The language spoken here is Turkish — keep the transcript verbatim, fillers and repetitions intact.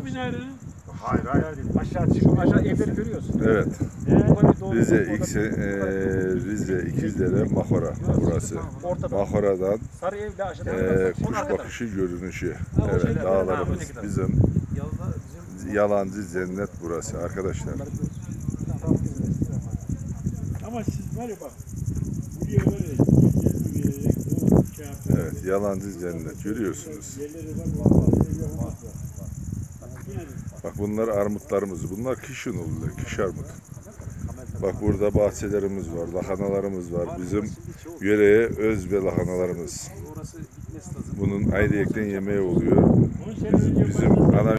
Minarını? Hayır hayır. Aşağı çıkıyor. Aşağı evleri görüyorsun. Evet. Ee, Rize, İkse, e, Rize İkizdere Mahora burası. Mahora'dan Sarı evle aşağıda. e, kuş bakışı görünüşü. Evet, dağlarımız bizim. Yalancı cennet burası arkadaşlar. Ama siz var ya bak. Buraya böyle. Buraya şey yapıyor. Evet, yalancı cennet görüyorsunuz. Yerleri var. Vallahi yok. Bak bunlar armutlarımız. Bunlar kışın oluyor. Kış armut. Bak burada bahçelerimiz var, lahanalarımız var. Bizim yöreye özbe lahanalarımız. Bunun ayrıyetten yemeği oluyor. Bizim, bizim ana